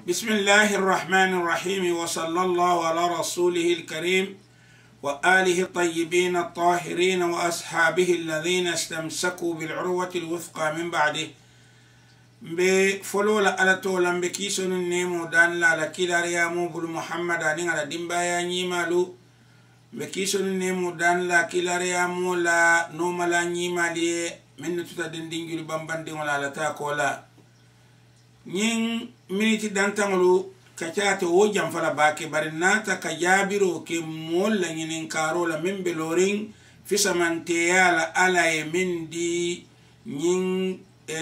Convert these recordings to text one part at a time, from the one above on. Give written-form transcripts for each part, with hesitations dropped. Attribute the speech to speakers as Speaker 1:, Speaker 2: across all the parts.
Speaker 1: بسم الله الرحمن الرحيم وصلى الله على رسوله الكريم وآله الطيبين الطاهرين وأصحابه الذين استمسكوا بالعروة الوثقى من بعده بفلول على طولم بكيسون النيمو دان لا لكيلا ريامو بل محمد دين على دمبايا نيمالو بكيسون النيمو دان لا كيلا ريامو لا نومالا نيمالي من تتدين دين بامبان دين ولا لتاكولا نين miniti dantangolu kacate wo jamfala bake bari nata ka jabiro ke molla nyinin karola min belorin fisamanteya la ala e mindi nyin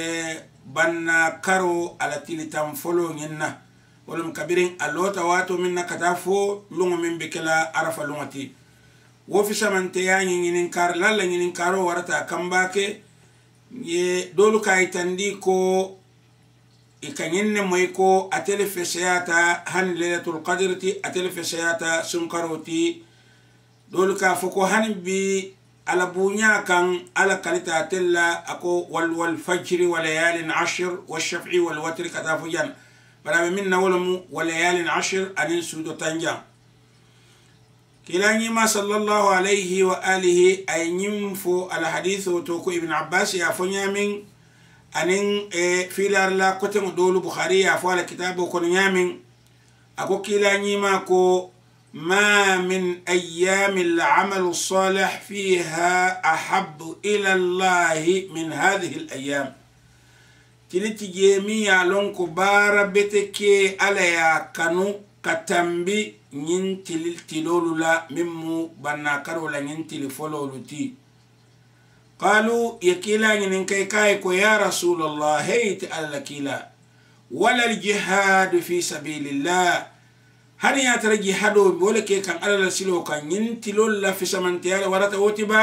Speaker 1: banna karo ala tilitam folo nyinna wolum kabirin alota wato minna katafo lungo min bekela arafa lungati wo fisamanteya nyinin kar lalla nyinin karo warata kambake ye dolu kaitandi ko ikanyenne moyko atele feseyata han lailatul qadrti atele feseyata sunkaroti dolka foko han bi ala bunya kan ala kalita tella ako wal fajr wal layalin 10 wal shaf'i wal watr katafujan bara minna walamu wal layalin 10 anin sudo tanja kilani ma sallallahu alayhi wa alihi ay nyimfo al hadithu to ko ibn abbas ya fonyamin anin filar la kote dolu bukhari ya fala kitabu kon nyamin ako kila nyima ko ma min ayyam al-amal as-salih fiha ahab ila Allah min hadhihi al-ayyam tiliti jemiya lon ko bara beteke ala ya kanu katambi nyin tililtilolu la mimmu banna karola nyin tilifolo luti قالوا يكيلا ننكي كايكو يا رسول الله هيت على كيلا ولا الجهاد في سبيل الله هل ياتر جهاد بولك كان على السلو كان ينتلو لا في سمنتيال ورات وتبا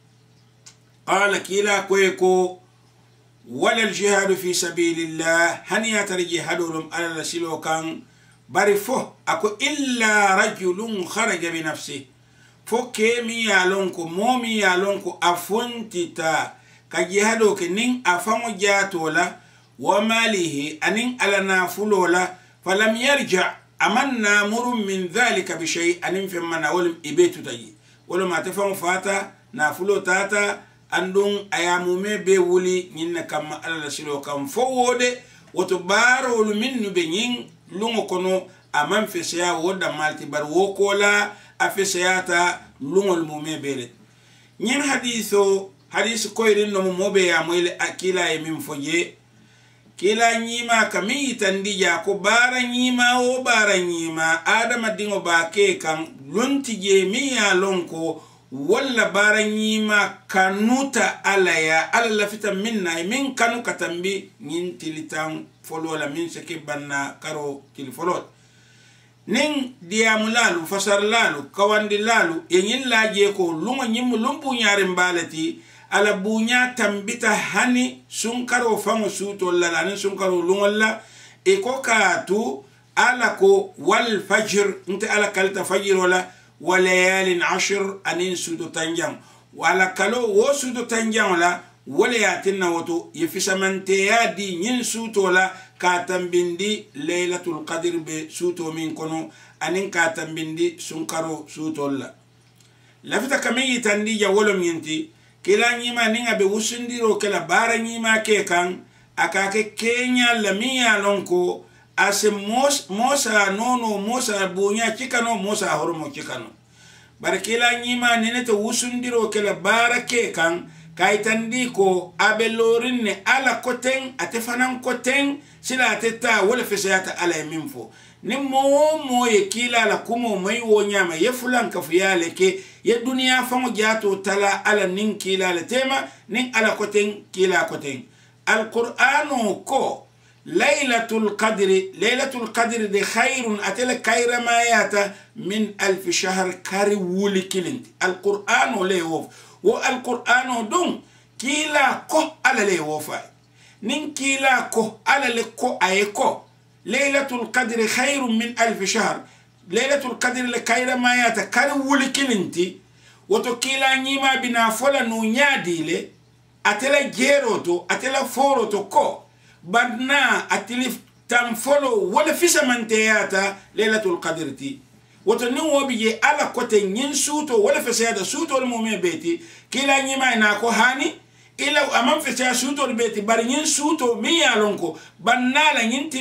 Speaker 1: قال كيلا كويكو ولا الجهاد في سبيل الله هل ياتر جهاد على السلو كان برفه اكو الا رجل خرج بنفسه foke mi yalonko momi yalonko afuntita kajihado ke nin afamo jatola wa malihi anin alana fulola falam yarja amanna murum min dhalika bi shay anin femana wolum ibetu tayi wolum atafam fata na fulo tata andun ayamume be wuli nyinna kam alala silo kam fowode woto baro minnu be nyin lungo kono amam fesya woda malti bar wokola afeseyata lungol mume bele nyen hadith koyrin no mobe ya moyle akila e min foje kila nyima kami tandija ko bara nyima o bara nyima adama dingo ba ke kan lunti je miya lonko walla bara nyima kanuta alaya alla fita minna min kanu katambi nyin tilitan folo la min seke banna karo tilfolot nin diamulalu fasarlalu kawandilalu yenyin laje ko lungo nyim lumbu nyare mbalati ala bunya tambita hani sunkaro fango suto lalani sunkaro lungolla e ko katu ala ko wal fajr nte ala kalta fajr wala walayalin 10 anin suto tanjam wala kalo wo suto tanjam la wala yatinna woto yefisamante yadi nyin suto la katambindi laylatul qadr be suto min kono anin katambindi sunkaro suto la lafita kami tandi ja wolom yinti kila nyima ninga be wusundiro kala bara nyima ke kan akake kenya la miya lonko ase mosa nono mosa bunya chikano mosa hormo chikano bar kila nyima nenete wusundiro kala bara ke kan kaitandi ko abelorin ne ala koten atefanan koten sila ateta wala fesayata ala minfo ni mo ye kila la kumo mai wonyama ye fulan kafiyale ke ye duniya fango jato tala ala nin kila la tema nin ala koten kila koten alqur'anu ko laylatul qadri de khairun atela kayra mayata min alf shahr kari wuli kilinti alqur'anu le wof wo alqur'anu dum kila ko ala le wofa nin kila ko ala le ko ayeko laylatul qadri khairun min alf shahr laylatul qadri le kayra mayata kari wuli kilinti woto kila nyima bina fola no nyadile atela jeroto atela foroto ko badna atilif تنفلو ولا في سمنتياتا ليلة القدر تي وتنو بيجي على كوتي نين سوتو ولا في سيادة سوتو المؤمن بيتي كلا نيما ناكو هاني إلا أمام في سيادة سوتو البيتي بار نين سوتو ميا لونكو بنالا نين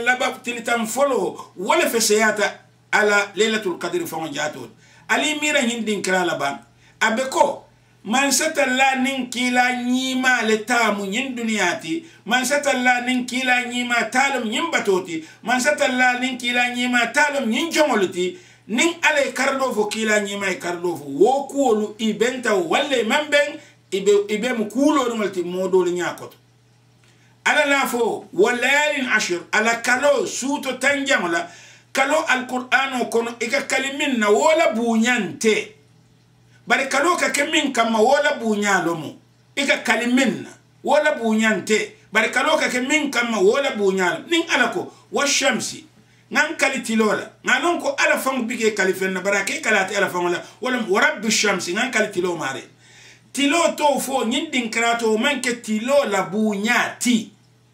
Speaker 1: تنفلو ولا في سيادة على ليلة القدر فمجاتون علي ميرا نين دين كرالا بان أبكو man satalla nin kila nyima le tamu nyin duniyati man satalla nin kila nyima talum nyin batoti man satalla nin kila nyima talum nyin jongolti nin ale kardo fo kila nyima e kardo fo wo kuolu ibenta walle mamben ibe mu kulo ngolti modo le nyakoto ala la fo walayalin ashir ala kalo suto tanjamala kalo alqur'ano kono ika kalimin na wala bunyante bari kalo ka kemin kama wala bunyalo mu ika kalimin wala bunyante bari kalo ka kemin kama wala bunyalo nin alako washamsi nan kalitilola nanon ko ala fam bige kalifenna barake kalati ala fam wala rabbi shamsi nan kalitilo mare tilo to fo nyin din krato manke tilo la bunyati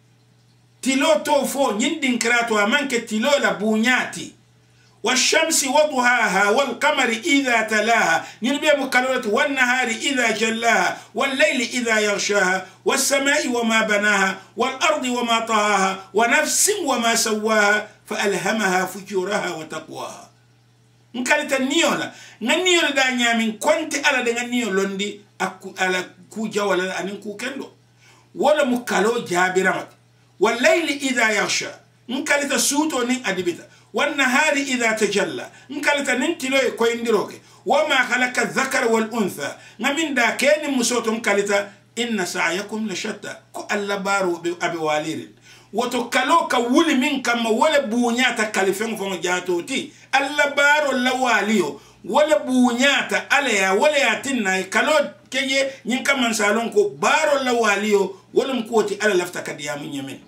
Speaker 1: tilo to fo nyin din krato manke tilo la bunyati والشمس وضحاها والقمر إذا تلاها نلبي مكالورة والنهار إذا جلاها والليل إذا يغشاها والسماء وما بناها والأرض وما طهاها ونفس وما سواها فألهمها فجورها وتقواها نكالت النيولا نيولا دا نيامين كنت على دا نيولا لندي على كوجا ولا أنكو كندو ولا مكالو جابرامت والليل إذا يغشى نكالت سوتو نين أدبتا والنهار إذا تجلى نكالتا ننتلو يكويندروك وما خلق الذكر والأنثى نمين دا كين مسوتو نكالتا إن سعيكم لشتى كو اللبارو أبي والير وتكالوكا ولي من كما ولا بونياتا كالفين فمجاتوتي اللبارو اللواليو ولا بونياتا عليا ولا ياتنا كالو كي نينكا منسالونكو بارو اللواليو ولا مكوتي على لفتك ديامين يمين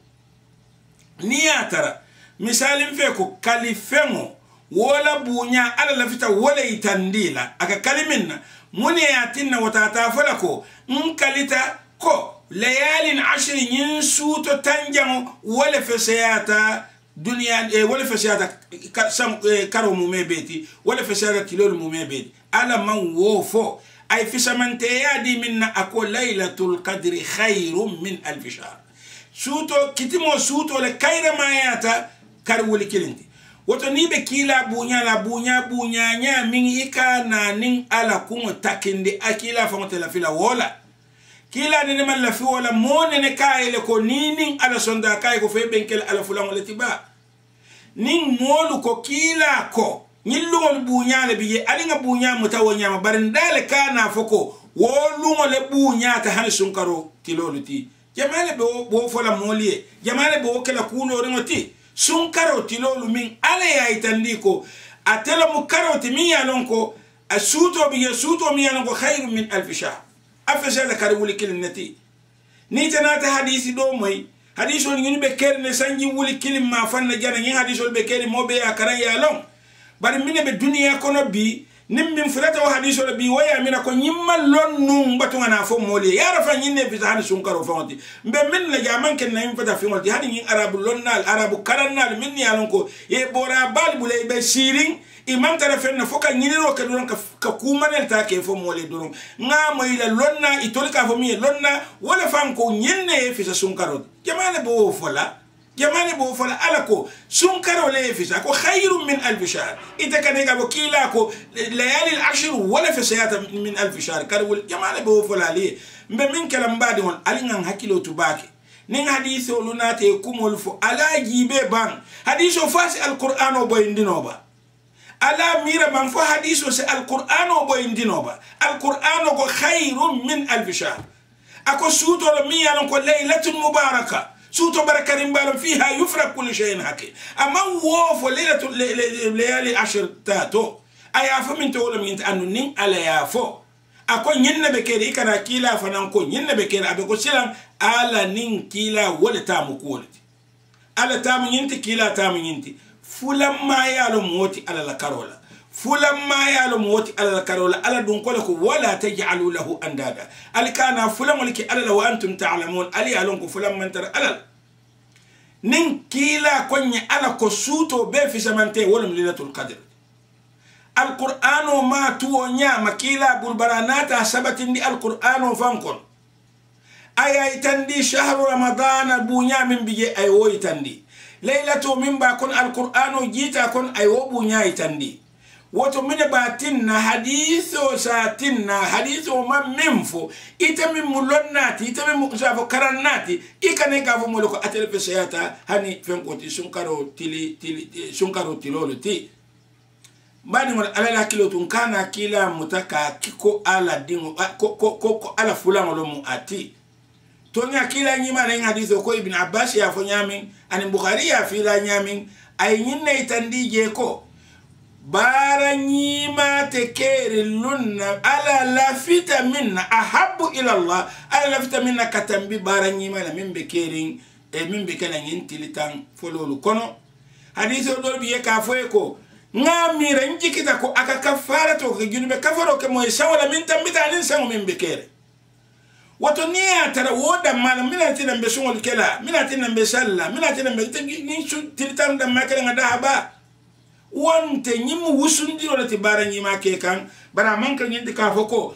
Speaker 1: نياترا misalin fe ko kalifengo wala bunya ala lafita wala itandila aka kaliminna muni yatinna watata falako kalita ko layalin ashri yin suto tanjango wala fesayata dunya wala fesayata karo mumebeti wala fesayata kilol mumebeti ala man wofo ay fisamante yadi minna ako laylatul qadri khairum min alf shahr suto kitimo suto le kayra mayata kar wuli kilinti woto ni be kila bunya la bunya nya min ika na nin ala kuma takindi akila fa mutela fila wala kila ni man la fi wala mone ne kayle ko nin ala sonda kay ko fe benkel ala fulan wala tiba nin molu ko kila ko nyillu bunya le biye alinga bunya mutawonya ma barindale kana foko wolu le bunya ta han sunkaro tiloluti jamale bo fola molie jamale bo kala kuno ringoti sun karoti lolu min ala ya itandiko atela mu karoti min yalonko asuto bi yasuto min yalonko khairu min alf shahr afsha da kar wuli kilinati ni tanata hadisi do moy hadiso ni be kerne sanji wuli kilim ma fanna jana ni hadiso be kerne mo be akara yalon bari min be duniya kono bi nim min fulata wa hadiso bi waya mina ko nyimma lonnu batunga na fo moli ya rafa nyinne bi tan sun karo fonti mbe min la jaman ken na fata fi molti hadi nyin arabu lonnal arabu karannal min yalon ko e bora bal bulay be siring imam tara fenna foka nyiniro ke don ka kumanel ta ke fo moli don nga mo ila lonna itolika fo mi lonna wala fam ko nyinne fi sun karo jamane bo fola jamani bo fola alako sun karo le fisa ko khairun min alf shahr ita kanega bo kila ko layali al-ashr wala fisayata min alf shahr karwul jamani bo fola li mbe min kalam badi won alingan hakilo tubake nin hadithu lunate kumul fu ala jibe ban hadithu fasi al-qur'an o boyindino ba ala mira man fu hadithu se al-qur'an o boyindino ba al-qur'an ko khairun min alf shahr ako suto mi yalon ko laylatun mubarakah سوتو بركارين بالم فيها يفرق كل شيء حكي اما وفو ليالي 10 تاتو ايافو من تولم ينت انو نين على يافو اكو نين بكيري كانا كيلا فنانكو نين بكيري ابيكو سلام على نين كيلا ولا تامو كولتي على تامو ينت كيلا تامو ينت فلما يالو موتي على الكارولا فلما يالو موتي على الكارولا على دونكولكو ولا تجعلوا له اندادا الكانا فلان ولكي على لو انتم تعلمون علي يالونكو فلان من تر على nin kila konye ala ko suto be fisamante wolum lilatul qadr alqur'ano ma tuwo nyama kila bulbaranata sabatindi alqur'ano fankon aya itandi shahru ramadana bunya min bije ay wo itandi laylatu min ba kon alqur'ano jita kon ay wo bunya itandi woto mine batinna haditho satinna haditho man minfo ita min mulonnati ita min musafo karannati ikane ka fo moloko atel pesayata hani fenkoti sunkaro sunkaro tilolo ti bani wal ala kilo tun kana kila mutaka kiko ala dingo ko ala fulano lo mu ati tonya kila nyima ren haditho ko ibn abbas ya fo nyamin an bukhari ya fi la nyamin ay nyinne itandije ko bara nyima tekeri lunna ala lafita minna ahabbu ila Allah ala lafita minna katambi bara nyima la mimbe kerin e mimbe kala nyintilitan fololu kono hadithu do biye ka foeko ngamira njikita ko aka kafara to ke junube kafaro ke moy sawala min tambita nin sango mimbe kere wato niya tara woda mala minati nambe sungol kela minati nambe salla minati nambe ni tilitan da makere ngada haba wante nyimu wusundi wala ti bara nyima ke kan bara manka nyindi ka foko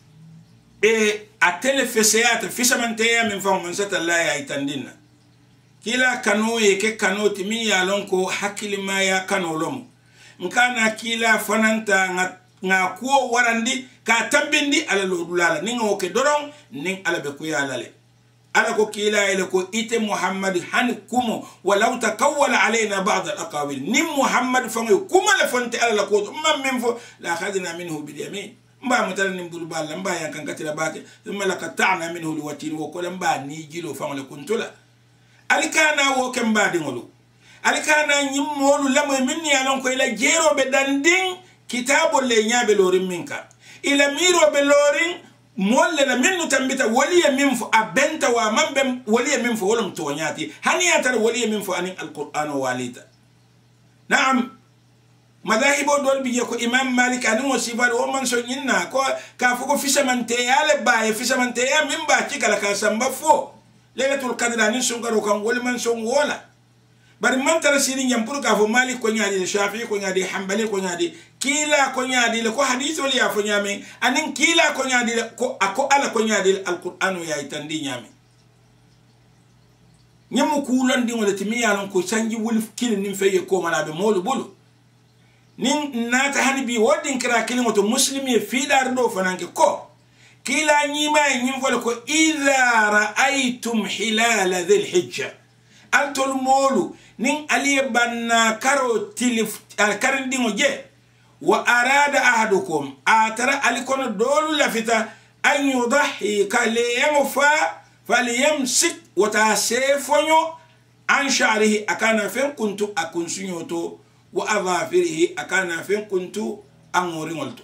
Speaker 1: a tele feseyata fisamante ya min fam man sata la ya itandina kila kano ye ke kano ti min ya lonko hakili ma ya kano lomo nkana kila fananta nga ko warandi ka tambindi ala lodulala ningo ke doron ning ala be ku ya lale ala ko kila ile ko ite muhammad han kumo walau takawwala alaina ba'd al-aqawil nim muhammad fango kuma la fonte ala ko mam min fo la khadna minhu bil yamin mba mutala nim bulbal mba yan kan katira bake thumma la qata'na minhu liwatin wa qala mba ni jilo fango kuntula alikana wo kemba dingolu alikana nyim molu lamoy minni alon ko ila jero be danding kitabo le nyabe lorin minka ila miro be lorin molle la minnu tambita waliya minfo abenta wa mambe waliya minfo wolum tonyati hani atar waliya minfo anin alquran walita na'am madahibo dol biye ko imam malik anin wasifal o man so nyinna ko ka fuko fisamante yale baye fisamante ya mimba cikala ka samba fo lailatul qadr anin sungaro kan wol man so wola bari man tara sini nyampur ka fo malik ko nyaadi shafi'i ko nyaadi hanbali ko nyaadi kila ko nyaadi ko hadithu li afo nyame anin kila ko nyaadi ko ako ala ko nyaadi alquran ya itandi nyame nyamu kulon di wala timi yalon ko sanji wulf kilin nim feye ko malabe molu bulu nin nata hanbi wodin kira kilin to muslimi fi dar do fananke ko kila nyima nyim fole ko idha ra'aytum hilal dhil hijja antol molu nin aliye banna karo tilif karindi ngoje wa arada ahadukum atara alikono dolu lafita an yudahi kaliyam fa falyamsik wa tasefonyo an sha'rihi akana fen kuntu akunsunyoto wa adhafirihi akana fen kuntu angoringolto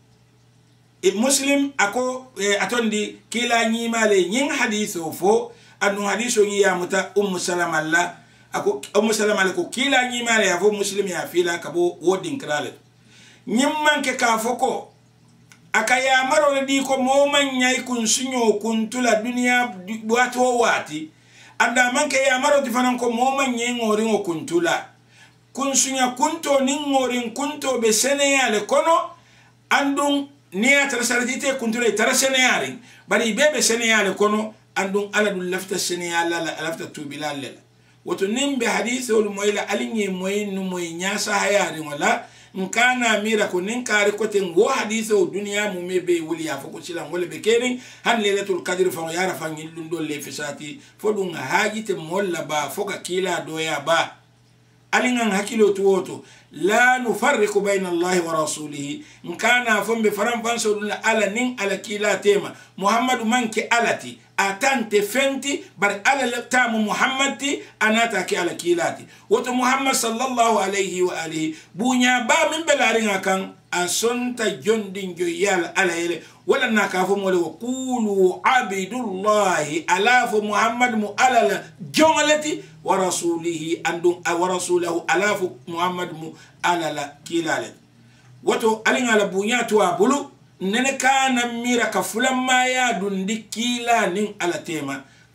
Speaker 1: muslim ako atondi kila nyimale nyin hadithu fo anu hadithu ya muta salama la ako salama ko kila nyimale ya fo muslim ya fila kabo wodin krale nyimman ke ka foko akaya maro di ko moman nyai kun sunyo kun tula dunia wato wati anda man ke ya maro di fanan ko moman nyai ngori ngo kun tula kun sunya kunto nin ngori kunto be seneyale kono andun niya tarasarite kun tula taraseneyale bari bebe seneyale kono andun ala dul lafta seneyale la lafta tubilal woto nimbe hadithul moyla alinye moynu moy nyasa hayari wala nkana mira ko ninkari ko ten go hadithu dunya mu mebe wuli ya foko sila ngole be kerin han lailatul qadr fa yara fa ngil do le fisati fodun haajite molla ba foka kila doya ba alingan hakilo tuwoto la nufarriqu bayna allahi wa rasulihi nkana fombe faram fanso ala nin ala kila tema muhammadu manke alati atante fenti bar ala tamu muhammadi anata ki ala kilati woto muhammad sallallahu alayhi wa alihi bunya ba min belaringa kan asonta jondin joyal ala ele wala nakafo mole wa qulu abidullahi alafu muhammad mu ala jongalati wa rasulihi andum wa rasulahu alafu muhammad mu ala kilale woto alinga la bunya to abulu nene kana mira ka fulamma ya dundi kila nin ala tema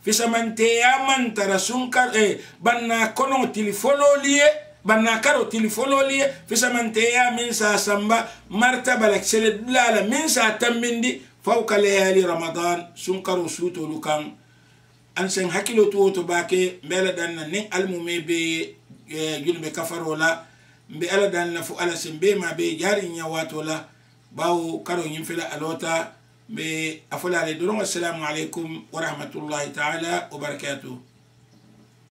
Speaker 1: fisamante ya man tara sunkar banna kono telefono liye banna karo telefono liye fisamante ya min sa samba martaba la sele la min sa tambindi fawqa layali ramadan sunkaro suto lukan an sen hakilo to bake mbela dan ne almume be julbe kafarola mbe ala dan la fu ala sembe ma be jari nyawato la bawo karo nyimfila alota be afula le doron assalamu alaikum wa rahmatullahi ta'ala wa barakatuh.